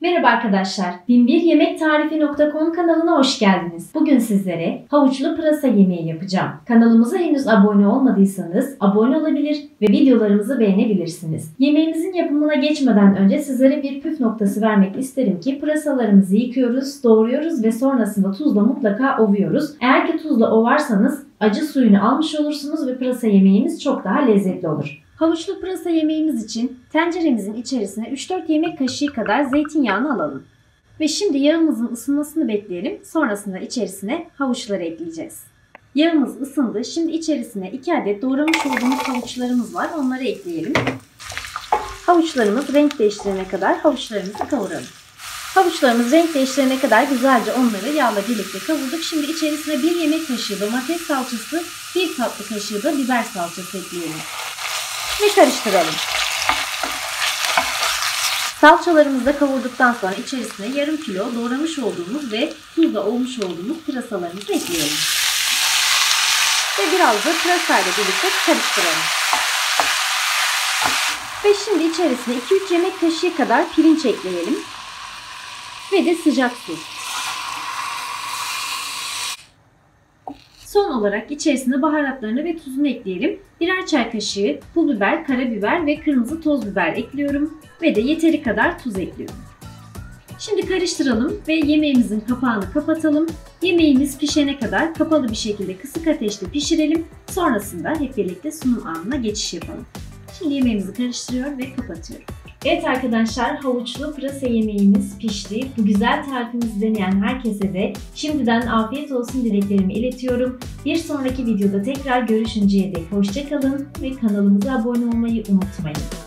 Merhaba arkadaşlar, binbiryemekTarifi.com kanalına hoş geldiniz. Bugün sizlere havuçlu pırasa yemeği yapacağım. Kanalımıza henüz abone olmadıysanız abone olabilir ve videolarımızı beğenebilirsiniz. Yemeğimizin yapımına geçmeden önce sizlere bir püf noktası vermek isterim ki pırasalarımızı yıkıyoruz, doğruyoruz ve sonrasında tuzla mutlaka ovuyoruz. Eğer ki tuzla ovarsanız acı suyunu almış olursunuz ve pırasa yemeğimiz çok daha lezzetli olur. Havuçlu pırasa yemeğimiz için tenceremizin içerisine 3-4 yemek kaşığı kadar zeytinyağını alalım. Ve şimdi yağımızın ısınmasını bekleyelim. Sonrasında içerisine havuçları ekleyeceğiz. Yağımız ısındı. Şimdi içerisine 2 adet doğramış olduğumuz havuçlarımız var. Onları ekleyelim. Havuçlarımız renk değiştirene kadar havuçlarımızı kavuralım. Havuçlarımız renk değiştirene kadar güzelce onları yağla birlikte kavurduk. Şimdi içerisine 1 yemek kaşığı domates salçası, 1 tatlı kaşığı da biber salçası ekleyelim. Ve karıştıralım. Salçalarımızı da kavurduktan sonra içerisine yarım kilo doğramış olduğumuz ve tuzla olmuş olduğumuz pırasalarımızı ekleyelim. Ve biraz da pırasayla birlikte karıştıralım. Ve şimdi içerisine 2-3 yemek kaşığı kadar pirinç ekleyelim. Ve de sıcak su. Son olarak içerisine baharatlarını ve tuzunu ekleyelim. Birer çay kaşığı pul biber, karabiber ve kırmızı toz biber ekliyorum. Ve de yeteri kadar tuz ekliyorum. Şimdi karıştıralım ve yemeğimizin kapağını kapatalım. Yemeğimiz pişene kadar kapalı bir şekilde kısık ateşte pişirelim. Sonrasında hep birlikte sunum anına geçiş yapalım. Şimdi yemeğimizi karıştırıyor ve kapatıyorum. Evet arkadaşlar, havuçlu pırasa yemeğimiz pişti. Bu güzel tarifimizi deneyen herkese de şimdiden afiyet olsun dileklerimi iletiyorum. Bir sonraki videoda tekrar görüşünceye dek hoşça kalın ve kanalımıza abone olmayı unutmayın.